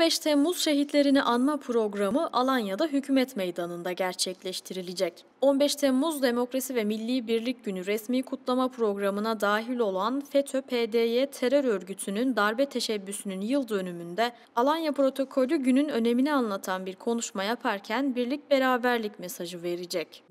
15 Temmuz şehitlerini anma programı Alanya'da Hükümet Meydanı'nda gerçekleştirilecek. 15 Temmuz Demokrasi ve Milli Birlik Günü resmi kutlama programına dahil olan FETÖ-PDY terör örgütünün darbe teşebbüsünün yıl dönümünde Alanya protokolü günün önemini anlatan bir konuşma yaparken birlik beraberlik mesajı verecek.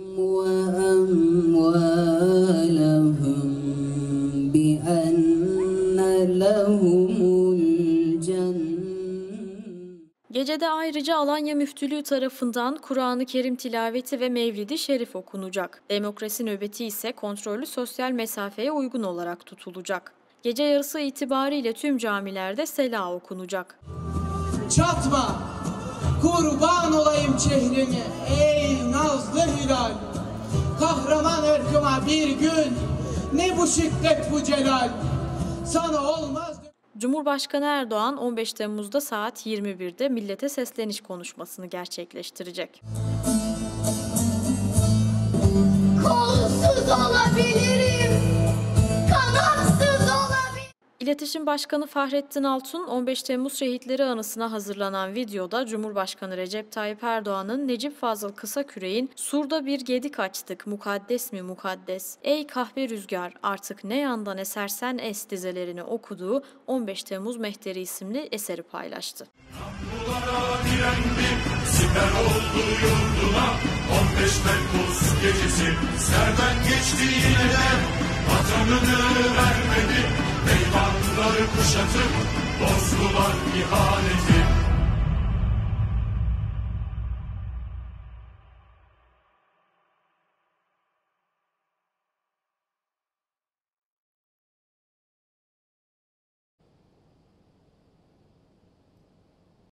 Gecede ayrıca Alanya Müftülüğü tarafından Kur'an-ı Kerim tilaveti ve Mevlid-i Şerif okunacak. Demokrasi nöbeti ise kontrollü sosyal mesafeye uygun olarak tutulacak. Gece yarısı itibariyle tüm camilerde sela okunacak. Çatma, kurban olayım çehrimi ey nazlı hilal. Kahraman ırkıma bir gün, ne bu şiddet bu celal. Sana olmaz. Cumhurbaşkanı Erdoğan 15 Temmuz'da saat 21'de millete sesleniş konuşmasını gerçekleştirecek. Kolsuz olabilirim, kanatsız olabilirim. İletişim Başkanı Fahrettin Altun, 15 Temmuz şehitleri anısına hazırlanan videoda Cumhurbaşkanı Recep Tayyip Erdoğan'ın Necip Fazıl Kısaküre'in "Surda bir gedik açtık, mukaddes mi mukaddes, ey kahpe rüzgar artık ne yandan esersen es" dizelerini okuduğu 15 Temmuz Mehteri isimli eseri paylaştı. Bunlara direndi, siper oldu yurduna, 15 Temmuz gecesi serden geçti yine de, vatanını vermedi, meydanları kuşatıp bozdular ihaneti.